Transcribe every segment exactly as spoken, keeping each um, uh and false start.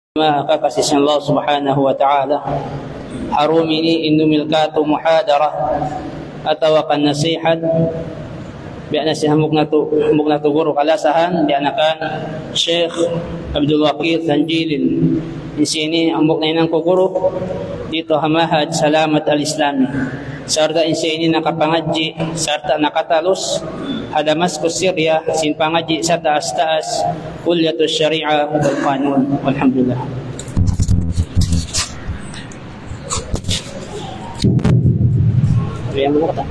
Ma kakasih Allah Subhanahu wa taala harum ini indu milkatu muhadarah atau kan nasihat bi nasihat muknatu muknatu guru kalasahan di anakan Syekh Abdul Waqid Tanjilin di sini ambok na inang ko guru dito hamahad salamat al-islami sarta ini nakapangaji sarta nakatalus hadamaskus Syria sin pangaji sa taas-taas kulliyatus syariah wal qanun walhamdulillah. Yang mana?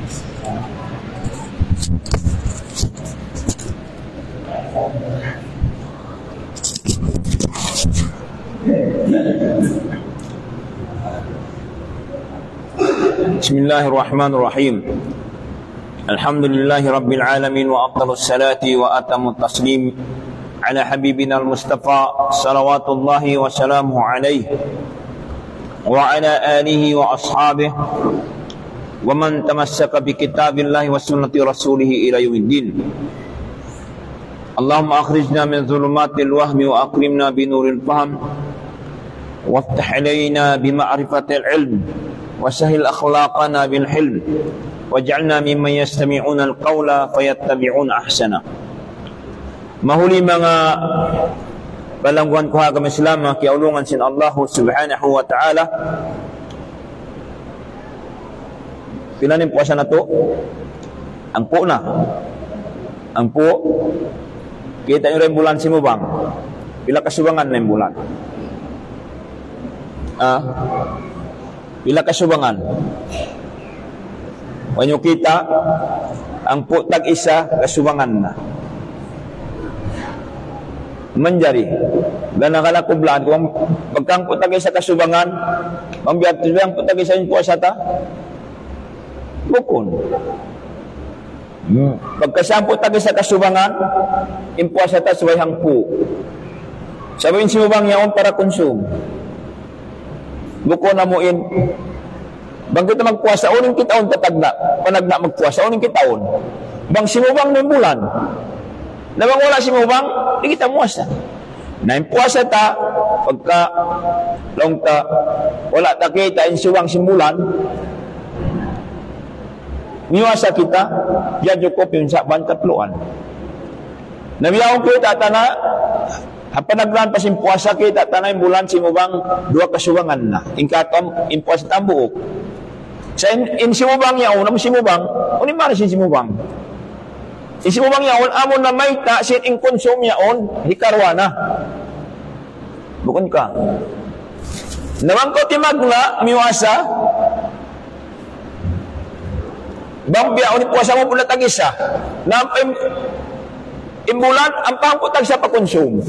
Bismillahirrahmanirrahim. Alhamdulillahi rabbil alamin wa afdalus salati wa atamut taslim ala habibina al-mustafa salawatullahi wa salamuhu alaihi wa ala alihi wa ashabihi wa man tamassaka bi kitabillahi wa sunnati rasulih ila yaumiddin. Allahumma akhrijna min dhulumatil wahmi wa akrimna bi nuril fahm waftah alaina bi ma'rifatil ilm وسهل أخلاقنا بالحلم واجعلنا ممن يستمعون القول فيتبعون أحسنه. Mahuli mga balangguan ko agama Islam kiaulungan sin Allah Subhanahu wa taala. Pila ni puasa na to? Angpo na. Angpo. Kita yung bulan simubang. Pila kasubangan na yung bulan? Ah. Bila kasubangan wanyo kita ang putag isa kasubangan na menjadi dan nakalakublan kung pagkang putag isa kasubangan mambiat ang putag isa yung puasa ta bukon hmm. pagkasang putag isa kasubangan yung puasa ta sabay hangpu sabihin simubang yaon para konsum buko na muin bang kita magpuasa uning kitaon tatagna panagna magpuasa uning kitaon bang simubang ng bulan na bang wala simubang di kita muasa na yung puasa ta pagka long ta wala ta kita yung subang simbulan miwasa kita yan yung kopyon sa bantatluan nabiyawang kita tana hapanaglan pasin puasa kita tanay bulan simubang dua kasubangan na ingkatom in puasa tambuok sa in, in simubang yaon am simubang unin man sin simubang in simubang yaon amon na may ta sin in konsum yaon hikarwana bukon ka naman ko timagla miwasa bang biyaon puasa mo pula tagisa na imbulan ang pangputag sa pakonsum.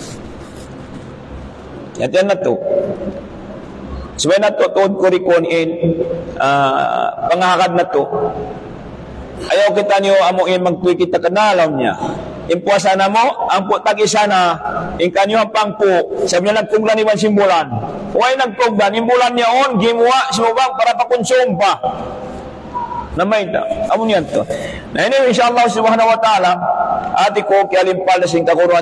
Yan yan na to. Sabay na to, tuod ko rikon in uh, pangakad na to. Ayaw kita niyo amuin magtuwi kita kanalaw niya. Impuasa na mo, ang putag isa na, in kanyo ang pangpo, sabi niya nagtunglan iwan simbulan. Huwag nagtunglan, imbulan niya on, gimuwa, simubang para pakonsum pa. Namay ta amo niyan to na ini insyaallah subhanahu wa taala ati ko kialimpal sing kakuruan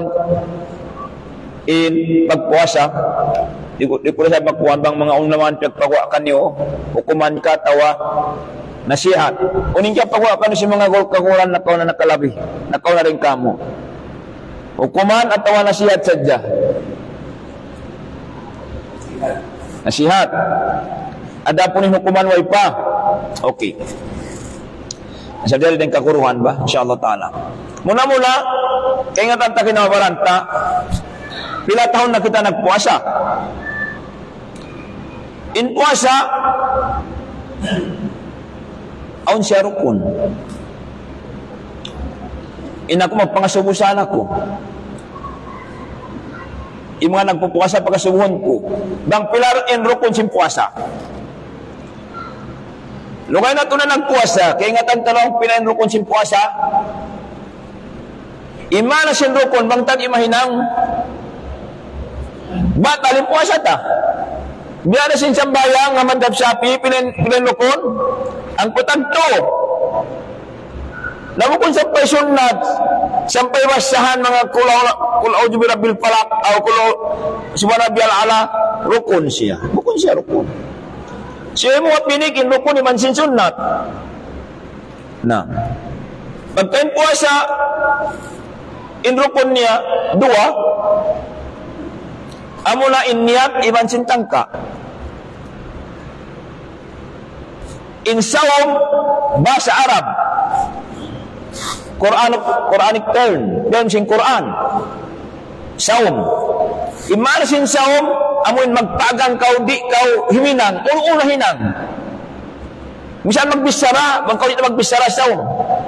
in pagpuasa di ko di ko sa magkuan bang mga unlaman pagpagawa kanyo hukuman ka tawa nasihat uning ka pagawa kanyo si mga kakuran na kaw na nakalabi nakaw na rin kamo hukuman at tawa nasihat sadya nasihat ada pun hukuman way pa okay. Sa dali din kakuruhan ba? Insyaallah ta'ala. Muna-muna, kaya nga tanta kinabaranta, pila taon na kita nagpuasa. In puasa, aun siya rukun. In ako magpangasubusan ako. Yung mga nagpupuasa pagkasubuhan ko. Bang pilar in rukun sin puasa. Lugay na ito na nagpuasa, kaya nga tantalong pinain rukun sin puasa, ima na sin rukun, bang tag imahinang, batalin puasa ta. Biya na sin sambayang, nga mandab sapi, pinain, pinain rukun, ang putag to. Namun kung sampai sunnat, sampai basahan mga kulaw kulaw jubirabil falak atau kulaw subhanallahi ala, rukun siya. Rukun siya rukun. Siya mo pinikin rukun iman sin sunnat. Nah, pagkain puasa, in rukun niya dua, amula in niat iman sin tangka. In sawam bahasa Arab. Quranic Quranic term, term sing Quran. Saum. Iman sin saum amun magpagang kau di kau himinang, ulo hinang. Misal magbisara, bang kau di magbisara saum.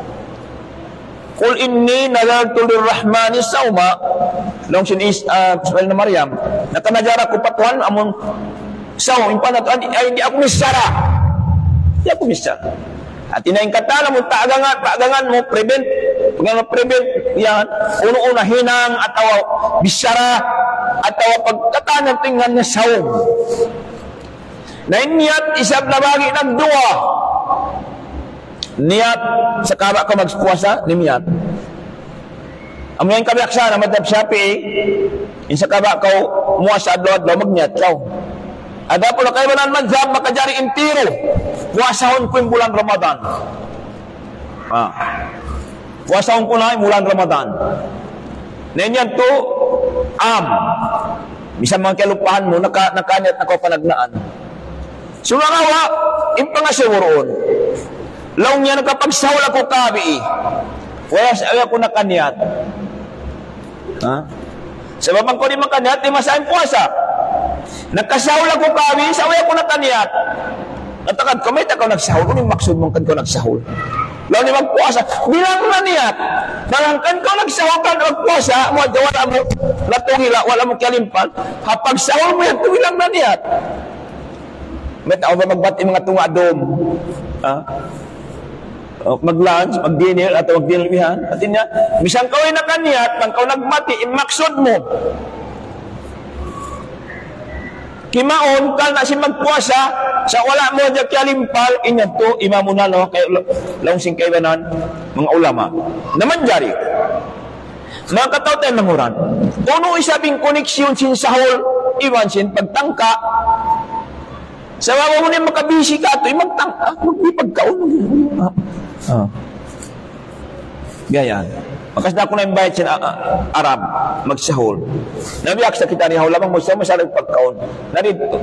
Qul inni nadartu lirrahmani sauma. Long sin is uh, na Maryam. Nakanajara ko patuan amun saum impanat ay di ako misara. Di ako misara. At inaing kata mo paagangan, paagangan mo prevent, pag prevent yan, uno-una hinang atau bisara atau pagkatanan tingnan na sawom. Na niat isab na bagi nagdua. Niat sa kaba ka magpuasa, nimiyat. Amoy kabaksa na madab Shafi'i, in sa kaba ka muasa adlaw-adlaw magniat kaw. Ada pula kaibanan mazhab makajari intiro. Puasahon ko yung bulan Ramadan. Ah. Puasahon ko na yung bulan Ramadan. Nanyan to, am. Bisa mga kalupahan mo, naka, nakanyat na ko panagnaan. Sumangawa, impangasiwuroon. Laong niya nakapagsahol ako kabi. Wala sa ko nakanyat. Ha? Sabab ko di makanyat, di masahin puasa. Nagkasahol ako kami, saway ako nakaniyat. Natakad ko, may takaw nagsahol. Ano yung maksud mong kan ko nagsahol? Lalu ni magpuasa, bilang na niyat. Balangkan ko nagsahol ka na magpuasa, mo, wala mo, natungila, wala mo kalimpal. Hapag sahol mo yan, tuwilang na niyat. May tao ba magbati mga tungadom? Ha? O, mag-lunch, mag-dinner, atau mag-dinnerwihan. At niya, misang kaway na kaniyat, pang kau nagmati, imaksud mo. Kimaon kal na si magpuasa sa wala mo dya kalimpal inyan to imamuna no kay laong sing kaybanan mga ulama naman jari mga kataw tayo manguran kuno isabing koneksyon sin sahol iwan sin pagtangka sa wawa mo na makabisi ka ito magtangka magpipagkaon ah. ah. Gaya makas na ako na yung bayad sa uh, Arab magsahol nabiyak sa kita ni haulamang mo sa masalag pagkaon narito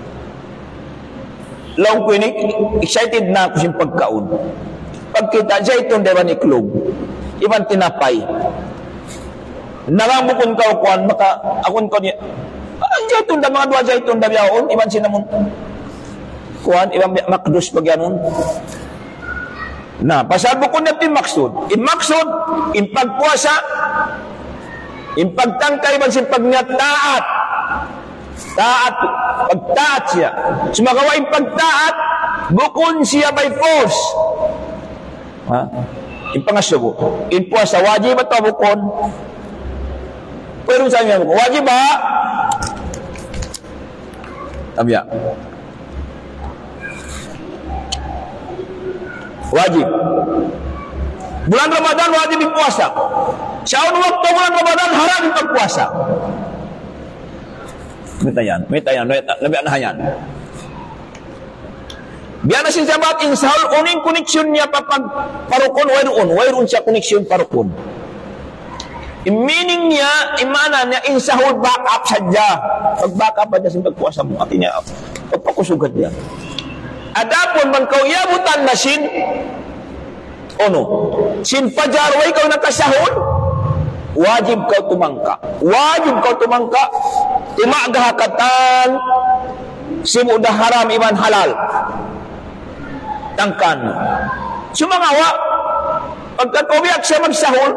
laong ko ini excited na ako sa pagkaon pagkita jayton dewa ni klub iban tinapay narambukon ka ukuan maka akon ko niya ah jayton da mga dua jayton da biyaon iban sinamon kuan iban makdus pagyanon. Nah, pasal buku natin maksud. In maksud, in pagpuasa, in pagtangkay man sin pagniat taat. Taat, pagtaat siya. Sumagawa in pagtaat, bukun siya by force. Ha? In pangasubo. In puasa, wajib ito bukun. Pero sa inyo, wajib ba? Tabiya. Wajib. Bulan Ramadan wajib berpuasa. Syaun waktu bulan Ramadan haram berpuasa. Mitayan, mitayan, lebih anahayan. Biar si sahabat insahul uning koneksyon papag parukun wairun, wairun siya koneksyon parukun. Meaning niya, imana niya insahul back up saja. Pag back up aja sa pagpuasa mo, artinya pagpakusugat niya. Adapun man kau iabutan na sin ono sin fajar way kau nakasahod wajib kau tumangka wajib kau tumangka timagahakatan sim udah haram iman halal tangkan sumangawa pagka kau biyak siya magsahod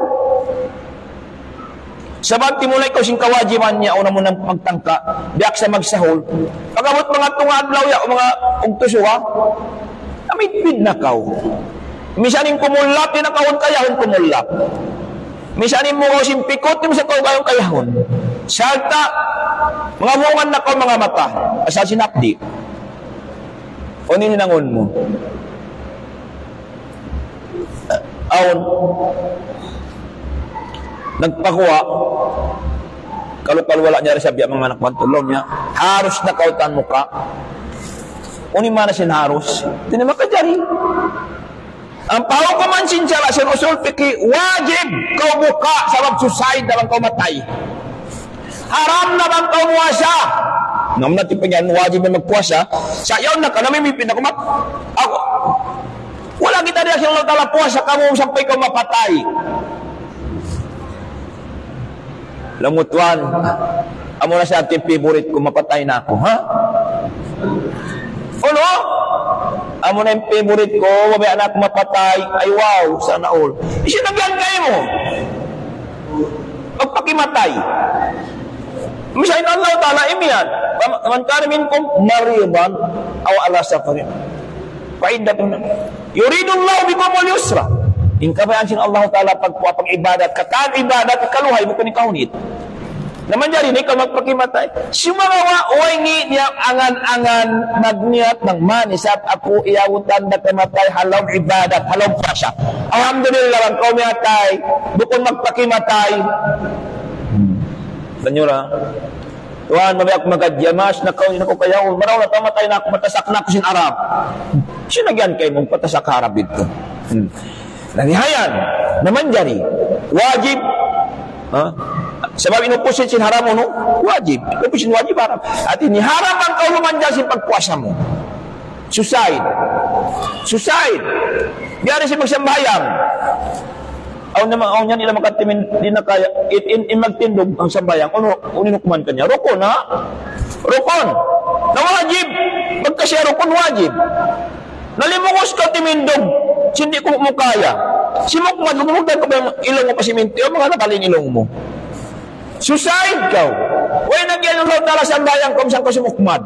sabab timulay ko sing kawajiban niya una mo nang magtangka biyak sa magsahol pagabot mga tungad lawya o mga ugtusuha amitpid na kaw misanin kumulap din nakawon kayahon kumulap misanin mo kaw simpikot din sa kaw kayong kayahon salta mga bungan na kaw mga mata asal sinapdi o nininangon mo taon nagpakuha kalau kalau wala niya sa biya mga anak pantulong niya harus na kautan mo ka uni mana sin harus hindi makajari ang paho ko man sinsala sin usul piki wajib kau buka sabab suicide dalam kau matay haram na bang kau muasa ngam na tipinyan wajib na magpuasa sayaw na ka namin may pinakumat ako wala kita dia sila Allah Ta'ala puasa kamu sampai kau mapatay lamutuan amo na sa ating favorite ko mapatay na ako ha ano amo na yung favorite ko wabay anak mapatay ay wow sana all isinagyan kayo mo magpakimatay misayin Allah Ta'ala imiyan man karimin kong mariban aw ala safarin faidatun yuridullahu bikumul yusra in kabayan sin Allah Ta'ala pagpuwa pag ibadat kataan ibadat kaluhay mo kuning kaunit naman jari ni ka magpakimatay sumagawa oingi niya angan-angan magniat ng manisat ako iyawutan na kamatay halaw ibadat halaw puasa alhamdulillah ang kaumiatay bukod magpakimatay Banyura Tuhan mabi ako magadyamas na kaunin ako kaya maraw na tamatay na ako matasak na ako sin Arab sinagyan kayo mong patasak harap dito hmm. Nanihayan naman jari wajib ha? Sebab inupusin sin haram mo no? Wajib inupusin wajib haram at iniharam ang kau lumanjan sin pagpuasa mo suicide suicide biar si magsambayang aw naman aw niya nila makatimin di na kaya in, in, in magtindog ang sambayang ano uninukuman kanya rukon ha rukon na wajib magkasya rukon wajib nalimungos ka timindog hindi ko mo kaya simok man lumugdan ko ba ilong mo pa siminti o mga nakaling ilong mo suicide ka way nagyan ng Allah sambayang kung saan ko simukmad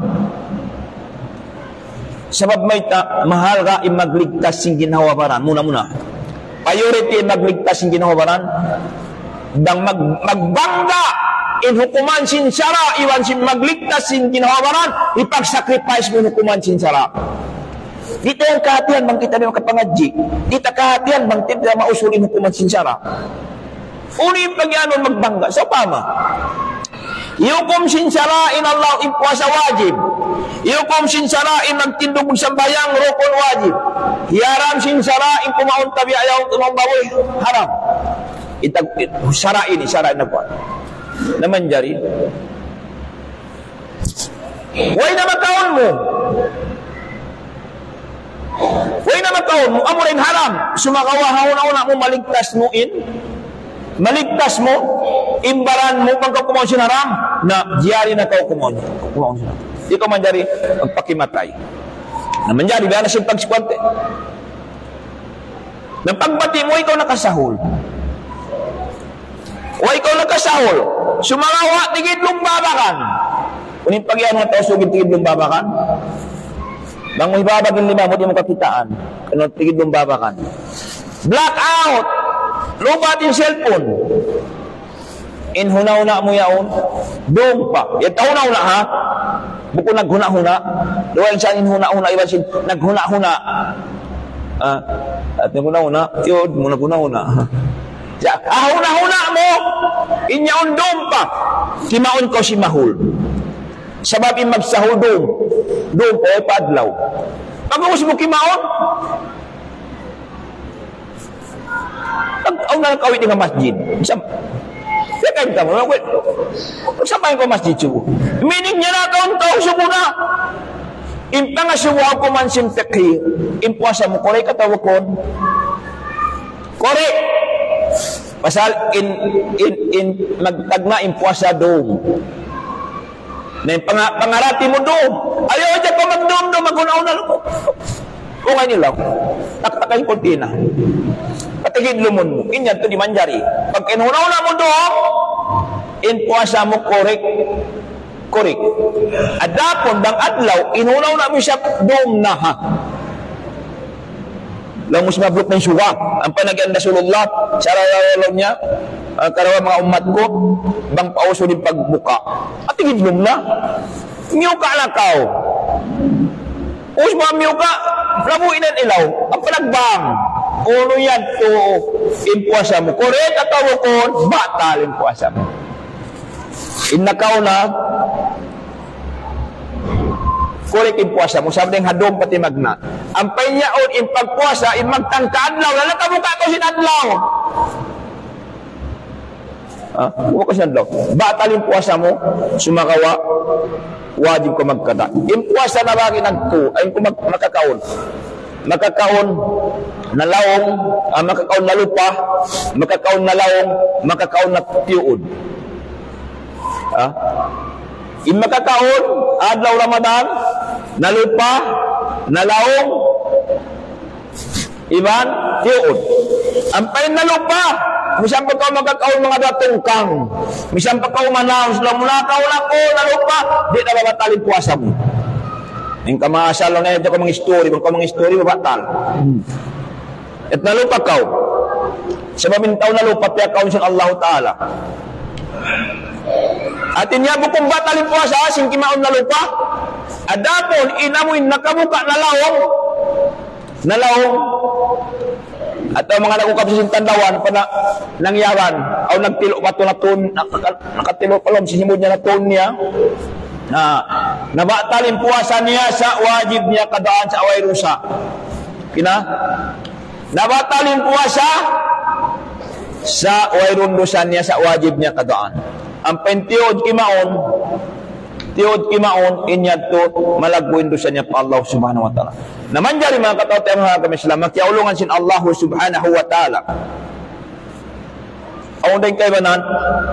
sabab may ta, mahal ka imagligtas sing ginawabaran muna-muna priority magligtas yung ginawabaran dang mag, magbangga in hukuman sinsara iwan sin magligtas yung ginawabaran ipagsacrifice mo hukuman sinsara dito yung kahatian bang kita na makapangadji dito kahatian bang kita mausulin hukuman sinsara uni yung pagyanon magbangga sa pama yukum sinsara in Allah impuasa wajib yukum sinsara in magtindog sambayang rukun wajib hiaram sinsara in kumaon tabi ayaw tumang baboy haram itag sara ini sara na po naman jari way na makaon mo way na makaon mo amo rin haram sumakawahaw na una mo maligtas mo in maligtas mo imbaran mo pag kumaon sin haram na jari na kau kumaon kumaon sin di ko man jari magpakimatay na man jari biya na sin pagsikwante nang pagbati mo ikaw nakasahol o ikaw nakasahol sumangawa tigid lumbabakan kunin pagyan nga tao sugid tigid lumbabakan bang mo ibabagin lima mo di mo kakitaan kano tigid lumbabakan black out lubat yung cellphone inhuna-una mo yaon doon pa yan tauna-una ha buko naghuna-huna doon siya inhuna-huna iba siya naghuna-huna ah, at naghuna-huna yun mo naghuna-huna ah huna-huna mo inyaon doon pa kimaon ko si mahul sabab in magsahul doon doon po ay padlaw pag mo kimaon ang nang kawit ng masjid. Sa kaya kita mo, sabahin ko masjid subo. Meaning niya na kaon tao subo na. Impa nga subo ako man simtekhi. Impuasa mo, kore katawakon. Kore. Pasal in, in, in, magtagna impuasa doon. Na yung pang, pangarati mo doon. Ayaw dyan pa magdoon doon, maguna-una lang ko. Kung nga nila, taktakay ko tina. Patigid lumon mo. Inyan to di manjari. Pag inunaw-una mo doon, in puasa mo korek. Korek. Adapon, dang adlaw, inunaw na mo siya doon na ha. Lang mo siya mablok ng suwa. Ang panagyan Rasulullah, sa arawalaw niya, ang karawa mga umat ko, bang pauso din pagbuka. At tigid lum na. Miyuka na kao. Us mga miyuka, labuin ang ilaw. Ang palagbang. uno yan to impuasa mo. Correct atau bukon, batal impuasa mo. Innakaw na, correct impuasa mo. Sabi ng hadong pati magna. Ang painyaon, impagpuasa, imagtangkaadlaw, lalakabuka ko sinadlaw. Ah, buka sinadlaw. Batal impuasa mo, sumakawa, wajib ko magkata. Impuasa na bagay nagtu, ay kung makakaon. Makakaon na laong, ah, makakaon na lupa, makakaon na laong, makakaon na tiuod. Ah? In makakaon, adlaw Ramadan, na lupa, na laong, iban, tiuod. Ang pain na lupa, misang pa ka magkakaon mga datong kang, misang pa ka umanaw, sila muna ka wala ko, na lupa, di na mabatalin puasa mo. Yung kamaasal lang na ito ka mga story, mga mga story, mabatal. At nalupa ka, sa mamintaw na lupa, piyakaon siya Allah Ta'ala. At inyabo kong batalin puasa, asing kimaon na lupa, adapon, inamuin, nakabuka na lawong, na lawong, at ang mga nagukap sa sintandawan, pa na, nangyaran, o nagtilo pa ito na ton, nakatilo pa lang, sinimod niya na ton niya, na nabatalin puasa niya sa wajib niya kadaan sa away rusa. Kina? Nabatalin puasa sa away rundusan niya sa wajib niya kadaan. Ang pentiod kimaon, tiod kimaon, inyad to, malagbuin dosa niya pa Allah subhanahu wa ta'ala. Naman dyan mga katawti mga kami Islam, makiaulungan sin Allah subhanahu wa ta'ala. Ang unday kayo banan,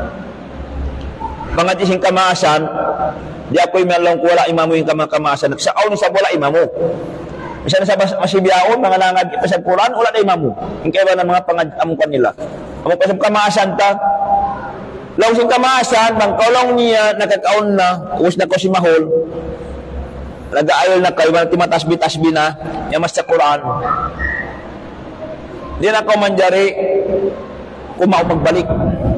mga jising kamaasan, di ako'y meron ko wala imamu yung kamaasan, nagsaaw ni sa wala imamu. Bisa na sa masibiyaon, mga nangad ipasag Quran, wala na imamu. Yung kayo banan mga pangadamukan nila. Ang pasang kamaasan ta, law sing kamaasan, bang kaulong niya, nakakaon na, uus na ko si Mahol, nag-aayol na kayo, timatasbi-tasbi na, yamas sa Quran. Di na ko manjari, kumao magbalik.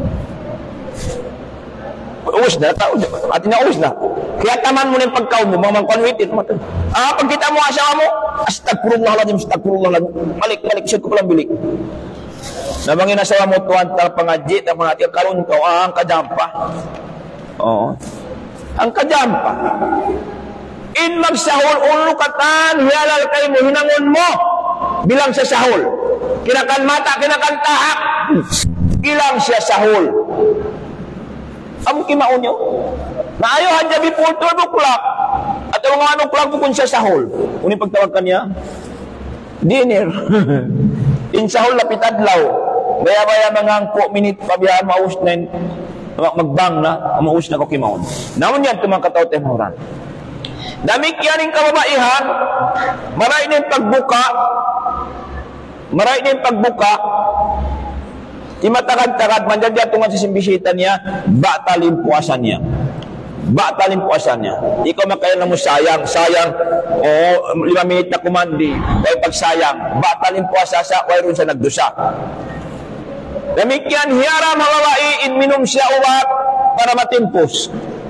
Uus na, at inaus na. Kaya taman mo na yung pagkaon mo, mga konwitin. Ah, pag kita mo asawa mo, astagfirullah, astagfirullah, balik, balik, siya ko palang bilik. Nabangin asawa mo tuwan, tarpangadjit, ang mga natin, karoon ka, ah, ang kajampa. Oo. Ang kajampa. In magsahol, ulo katan, hialal kayo mo, hinangon mo, bilang sa sahol. Kinakan mata, kinakan tahak, bilang siya sahol. Amo kimaon niyo. Naayo hadyabi po twelve o'clock. At ang mga anong clock po kung siya sahol. Kung pagtawag ka niya, dinner. In sahol lapit adlaw. Baya-baya mga angko, minute, pabiyahan, maus na yun, magbang na, maus na ko kimaon. Naman yan, tumang kataw temoran. Damik yaning kababaihan, maray na yung pagbuka, maray na yung pagbuka, imatagad-tagad, manjadya tungan sa simbisita niya, batalin puasa niya. Batalin puasa niya. Ikaw makailan mo sayang, sayang, o lima minit na kumandi, ay pagsayang, batalin puasa sa, wayroon sa nagdusa. Demikian hiara mawawain, minum siya uwat, para matimpos.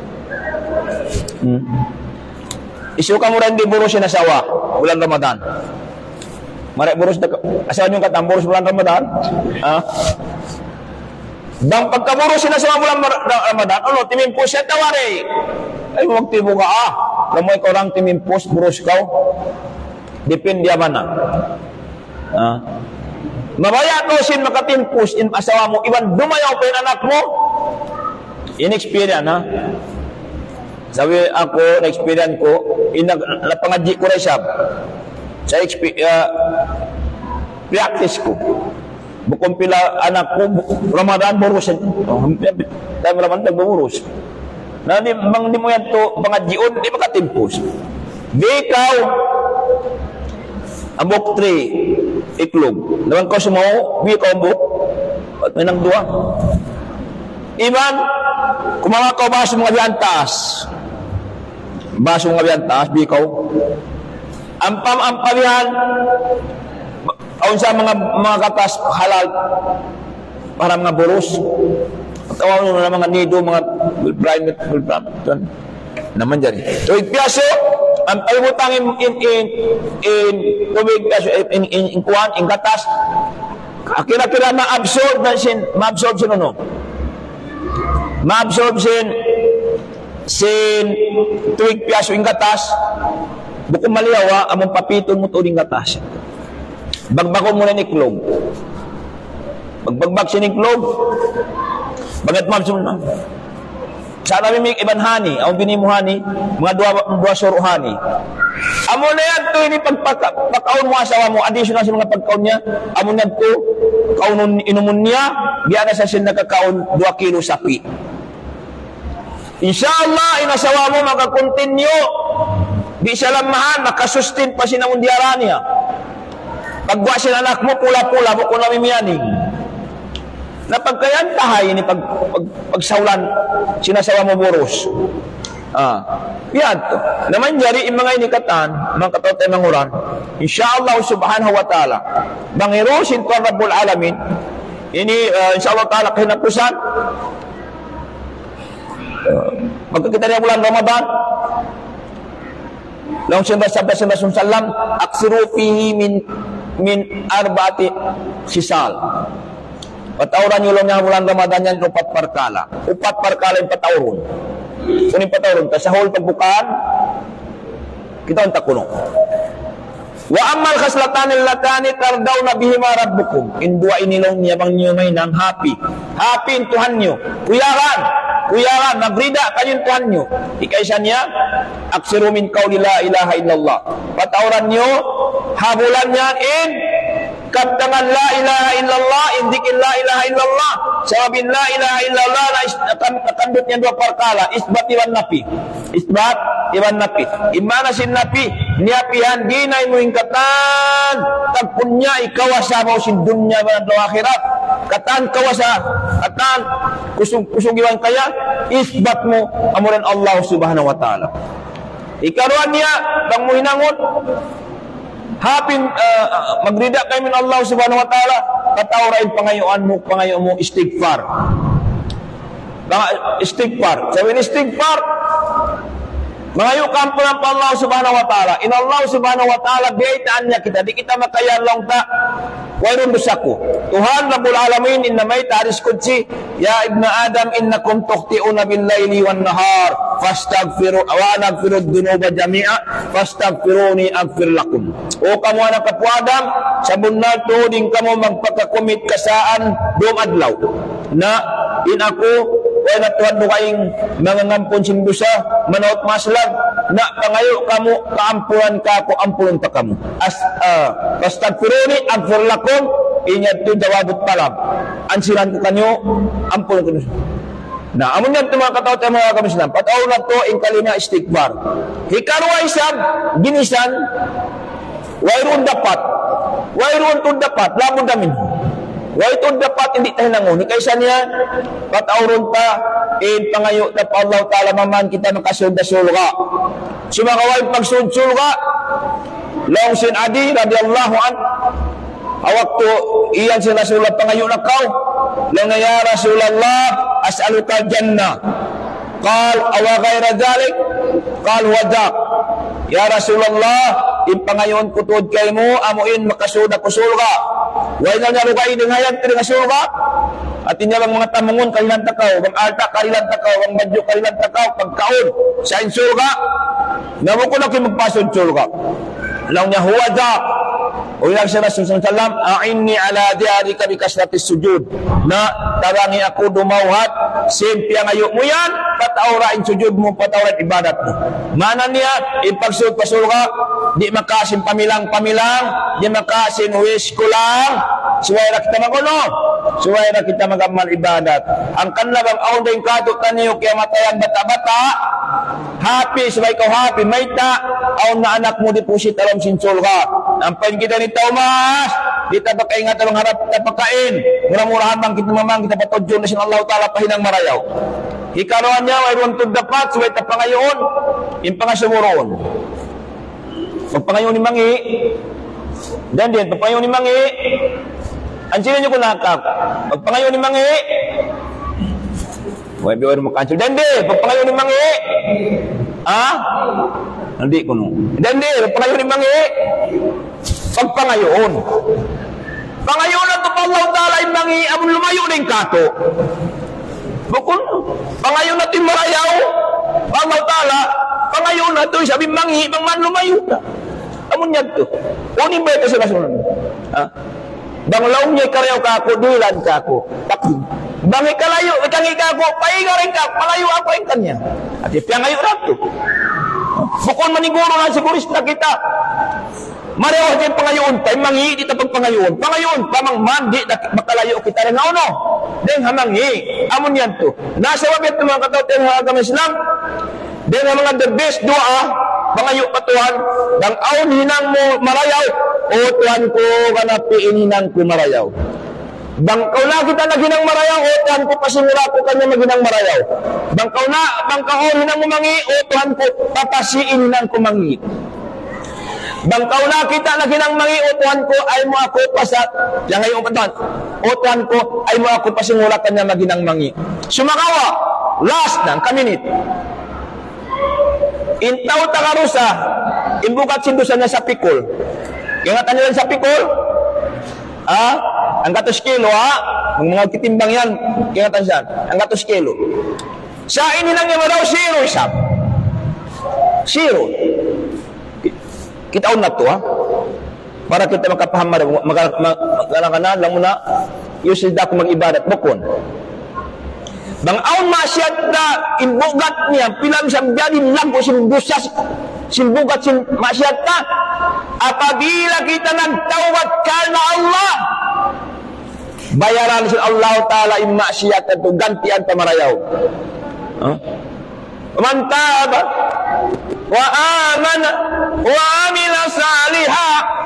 Hmm. Isuka mo rin di buros yung asawa, bulan Ramadan. Maray buros na, asawa nyo katang buros bulan Ramadan? Ha? Dang pagkaburos na sa bulan Ramadan, ano, timimpos siya tawari. Ay, magtibo ka, ah. Alam mo, ikaw lang timimpos, buros ka. Depende yaman na. Ah. Mabaya to sin makatimpos, in asawa mo, iwan dumayaw pa yung anak mo. In-experience, ha? Sabi ako, na-experience ko, napangadji ko rin siya. Sa uh, practice ko. Bukong pila anak ko, Ramadan, buros. Dahil Ramadan, nagbuburos. Na di, bang di mo yan to, mga jion, di makatimpos. Di ikaw, ambok three, iklog. Naman ko sumaw, di ikaw ambok, at may nang dua. Iban, kung mga ka baso mga biyantas, baso mga biyantas, di ikaw, ampam ampamihan, aun sa mga mga katas halal para mga boros. Tawaw na mga nido, mga private naman dyan. So, piyaso, ang palibutang in in in, in tubig in in in kuan in gatas kira-kira ma-absorb na sin ma-absorb sin ano ma-absorb sin sin tuwig piyaso in gatas bukong maliyawa among papiton mo tuwing gatas bagbakon mo na ni klog bagbagbag sin iklog bagat ma-absorb na sa namin may ibanhani, ang binimuhani, mga dua, dua suruhani. Amo na yan, ito ini pagpakaon mo asawa mo, additional sa mga pagkaon niya, amo na ito, kaunon inumun niya, biya na sa sin nakakaon, dua kilo sapi. Inshallah, inasawa mo, makakontinyo, di siya lamahan, makasustin pa sinamundiyara niya. Pagwa sila anak mo, pula-pula, mo ko namimiyaning. Na pagkayan tahay ni pag, pag pagsawlan sinasawa mo boros ah yan naman jari yung mga inikatan mga katotay manguran insyaallah subhanahu wa ta'ala bangirusin ko Rabbul Alamin ini uh, insyaallah ta'ala kinapusan uh, pagkakita niya bulan Ramadan lang siya sabda siya sallam aksiru fihi min min arba'ati sisal patauran nyo lang nga bulan Ramadan yan, upat parkala. Upat parkala yung patauron. Kung yung patauron, sa whole pagbukaan, kita ang takuno. Wa amal khaslatan allatani tardawna bihima rabbukum. Indua inilong niya bang niyo may nang happy. Happy in Tuhan nyo. Kuyaran, kuyaran, magrida kayong Tuhan nyo. Ikaisa niya, aksiru min qawli la ilaha illallah. Patauran nyo, habulan niyan in kabtangan la ilaha illallah, indikin la ilaha illallah, sababin la ilaha illallah na nakandut niya dua perkala, isbat iwan napi. Isbat iwan napi. Imana sin napi, niapihan ginay mo ingkatan, tagpunya ikawasa mo sin dunya man do akhirat. Katan kawasa, katan kusung kusung iwan kaya, isbat mo amuran Allah Subhanahu wa taala. Ikaruan niya bang mo hinangon hapin uh, magrida kay min Allah Subhanahu wa taala katawrain pangayuan mo pangayo mo istighfar. Istighfar. Sabi ni istighfar mangayo kampo ng Allah Subhanahu wa taala. In Allah Subhanahu wa taala biyaitaan niya kita di kita makayalong ta wairun dosaku. Tuhan Rabbul Alamin inna may taris kudsi ya ibna Adam innakum tukhti'una bil laili wan nahar fastaghfiru wa naghfiru dhunuba jami'a fastaghfiruni aghfir lakum. O kamu anak kapu Adam sabun nato ding kamu magpakakumit kasaan duong adlaw na in ako wa na Tuhan mo kaing mangangampun sin dosa manaot maslag na pangayo kamu kaampunan ka ako ampunan pa kamu as uh, fastaghfiruni aghfir lakum inyat tu jawabut talab ansiran ko kanyo ampunan ko na amon yan mga katao tayo mga kamislam pataw na to in kalima istighfar hikarwa isab ginisan wairun dapat wairun to dapat labon damin wa ito dapat hindi tayo nangunin kaysa niya patauron pa in pangayo na pa Allah ta'ala maman kita makasunda sulga si makaway pagsulga long sin adi radiyallahu an awakto iyan sila sulat pangayo na kaw long ya Rasulullah as'aluka jannah qal awa ghaira dhalik qal wadak ya Rasulullah ipangayon kutud kay mo amuin makasuda kusulga way na nga lugay ng hayag tiri nga surga at inya lang mga tamangon kalilan takaw bang alta kalilan takaw bang badyo kalilan takaw pagkaon sa insurga namo ko na kay magpasod surga lang niya huwada o ilang siya Rasul sallam a'inni ala diarika bi kasratis sujud na tarangi ako dumawhat simpi ang ayo mo yan pataurain sujud mo pataurain ibadat mo mana niya ipagsud pasulga di makasin pamilang-pamilang di makasin wish ko lang suway na kita magulo suway na kita magamal ibadat ang kanlabang aon din kato taniyo kaya matayan bata-bata happy suway ko happy may ta aon na anak mo deposit alam sinsulga ang pain kita ni Thomas di ta pakaingat along harap ta pagkain murah-murahan bang kita mamang kita patudyon na sin Allah ta'ala pahinang marayaw hikaroan niya mayroon to dapat suway ta pangayon in pangasumuroon magpangayon ni mangi dan din pagpangayon ni mangi ansin niyo ko nakak magpangayon ni mangi way biwar mo cancel dan din pagpangayon ni mangi ah Hindi ko no. Hindi, pangayon ni mangi. Pagpangayon. Pangayon na ito pa Allah Ta'ala yung mangi, amon lumayo na yung kato. Bukon, pangayon na ito yung marayaw. Allah Ta'ala, pangayon na ito yung sabi mangi, bang man lumayo na. Amon niya ito. Unin ba ito sa kasunod? Ha? Bang laong niya karyaw kako, dulan kako. Tapos, bang ikalayo, ikangi kako, painga rin kako, malayo ako yung kanya. At ipyangayo na ito. Bukon maniguro na siguris na kita. Mareho kayo pangayon, tayo mangi, di tapag pangayon. Pangayon, pamang man, di makalayo kita rin na uno. Den hamangi, amon yan to. Nasa wabit ng mga katawin ng agama Islam, den ang mga the best doa, pangayo patuhan, dang aon hinang mo marayaw, o tuhan ko, kanapiin hinang ko marayaw. Bangkaw na kita na ginang marayaw, o tuhan ko, pasimula ko kanya maginang marayaw. Bangkaw na, bangkaw hinang mo mangi, o tuhan ko, papasiin hinang ko mangi. Bangkaw na kita na ginang mangi, o tuhan ko, ay mo ako pasat, yan ngayon patuhan, o tuhan ko, ay mo ako pasimula kanya maginang mangi. Sumakawa, last na, kaminit. Intaw takarusa, imbukat sindusan niya sa pikul. Ingatan nila sa pikul, ah, ang gatos kilo, ha? Ang mga kitimbang yan, ingatan siya, ang gatos kilo. Sa inilang niya mo daw, zero isap. Zero. Kita unat to, ha? Para kita makapaham, magkalanganan lang muna, yung silda ko mag-ibadat, bukon. Bang aun masyad na imbugat niya, pilang siyang jadin lang ko simbusas, simbugat sim masyad na, apabila kita nagtawad ka na Allah, bayaran si Allah Ta'ala yung masyad na ito, gantian pamarayaw. Huh? Mantaba, wa amana, wa amila saliha,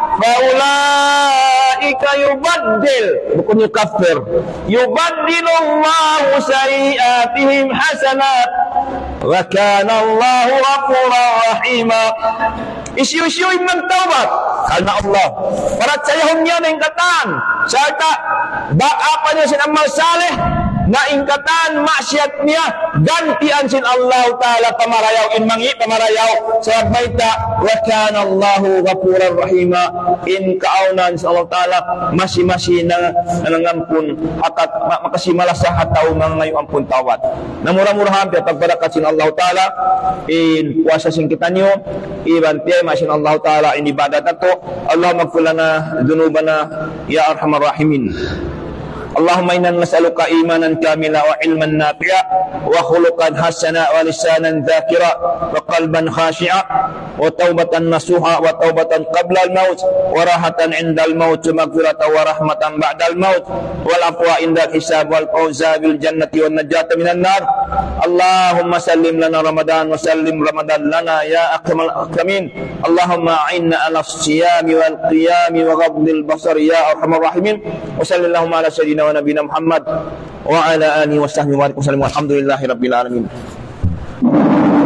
faulaika yubaddil, bukan yukafir, yubaddilullahu sayiatihim hasanat, wa kana Allahu ghafurur rahima. Isyu-isyu yung magtawad karena Allah, para sayahon niya na ingkatan sarta baka pa niya sinamal saleh na ingkatan maksiat niya, gantian sin Allah Ta'ala pamarayaw in mangi pamarayaw sa baita, wa kana Allahu ghafurur rahima, in kaaunan sa Allah Ta'ala masi-masi na nangampun atat makasimalas sa hataw mga ngayon ampun tawad na murah-murahan pia pagbarakat sin Allah Ta'ala in puasa sin kita niyo iban pia masin Allah Ta'ala in ibadat ato. Allah magfulana dunubana ya arhamar rahimin. Allahumma inna nas'aluka imanan kamila wa ilman nafi'a wa khuluqan hasana wa lisanan dhakira wa qalban khashi'a wa taubatan nasuha wa taubatan qabla al-maut wa rahatan 'inda al-maut wa maghfiratan wa rahmatan ba'da al-maut wal afwa 'inda al-hisab wal fawza bil jannati wan najata minan nar. Allahumma sallim lana Ramadan wa sallim Ramadan lana ya akramal akramin. Allahumma a'inna 'ala as-siyami wal qiyami wa ghaddil basari ya arhamar rahimin. Wa sallallahu ala sayyidina wa nabiyina Muhammad wa ala alihi wa sahbihi wa sallam. Alhamdulillahi rabbil alamin.